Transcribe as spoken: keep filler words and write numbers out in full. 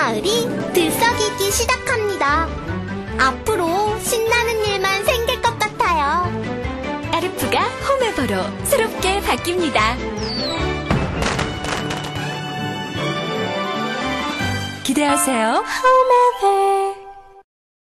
마을이 들썩이기 시작합니다. 앞으로 신나는 일만 생길 것 같아요. 아르프가 홈에버로 새롭게 바뀝니다. 기대하세요. 홈에버.